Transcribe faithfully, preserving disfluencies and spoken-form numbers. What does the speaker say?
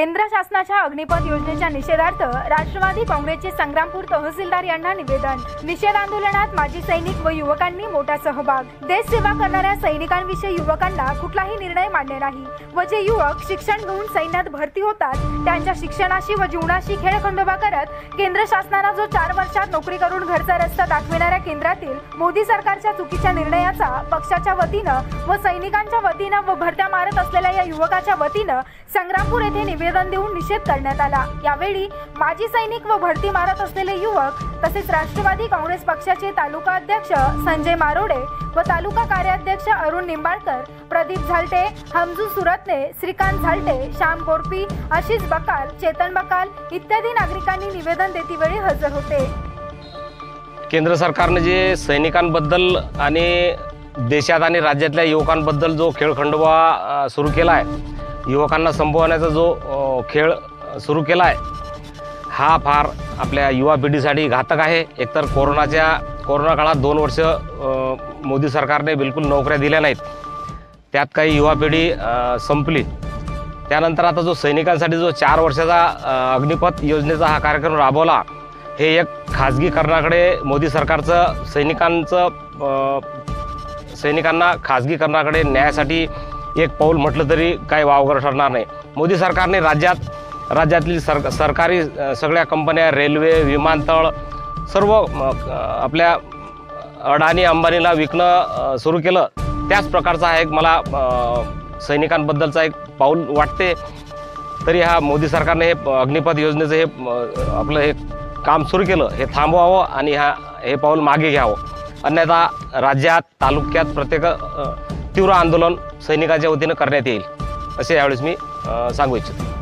केंद्र शासनाच्या अग्निपथ योजनेच्या निषेधार्थ राष्ट्रवादी काँग्रेसचे संग्रामपूर तहसीलदार यांना निवेदन। निषेध आंदोलनात माजी सैनिक व युवकांनी मोठा सहभाग। देश सेवा करणाऱ्या सैनिकांविषयी युवकांना कुठलाही निर्णय मान्य नाही व जे युवक शिक्षण घेऊन सैन्यात भरती होतात त्यांच्या शिक्षणाशी व जीवनाशी खेळखंडोबा करत केंद्र शासनाने जो चार वर्षात नोकरी करून घरचा रस्ता दाखविणाऱ्या केंद्रातील मोदी सरकारच्या चुकीच्या निर्णयाचा पक्षाच्या वतीनं व सैनिकांच्या वतीनं व भरत्या मारत असलेल्या या युवकाच्या वतीनं संग्रामपूर येथे निवेदन देऊन निषेध करण्यात आला। यावेळी माजी सैनिक व भरती मारत असलेले युवक तसेच राष्ट्रवादी काँग्रेस पक्षाचे तालुका अध्यक्ष संजय मारोडे व तालुका कार्याध्यक्ष अरुण निंबाळकर, प्रदीप झालटे, हमजू सुरतने, श्रीकांत झालटे, श्याम कोरपी, आशिष बकाल, चेतन बकाल इत्यादी नागरिकांनी निवेदन देतीवेळी हजर होते। केंद्र सरकारने जे सैनिकांबद्दल आणि देशात आणि राज्यातल्या युवकांबद्दल जो खेळखंडोबा सुरू केला आहे, युवकांना संपवण्याचा जो खेळ सुरू केला आहे, हा फार आपल्या युवा पिढीसाठी घातक आहे। एकतर कोरोनाच्या कोरोना काळात दोन वर्ष मोदी सरकारने बिलकुल नोकऱ्या दिल्या नाहीत, त्यात काही युवा पिढी संपली। त्यानंतर आता जो सैनिकांसाठी जो चार वर्षाचा अग्निपथ योजनेचा हा कार्यक्रम राबवला, हे एक खाजगीकरणाकडे मोदी सरकारचं सैनिकांचं सैनिकांना खाजगीकरणाकडे न्यायासाठी एक पाऊल म्हटलं तरी काही वावगं ठरणार नाही। मोदी सरकारने राज्यात राज्यातील सर सरकारी सगळ्या कंपन्या, रेल्वे, विमानतळ सर्व आपल्या अडाणी अंबानीला विकणं सुरू केलं। त्याच प्रकारचा हा एक मला सैनिकांबद्दलचा एक पाऊल वाटते। तरी हा मोदी सरकारने हे अग्निपथ योजनेचं हे आपलं हे काम सुरू केलं, हे थांबवावं आणि हा हे पाऊल मागे घ्यावं। अन्यथा राज्यात, तालुक्यात प्रत्येक तीव्र आंदोलन सैनिकांच्या वतीनं करण्यात येईल, असे यावेळेस मी सांगू इच्छितो।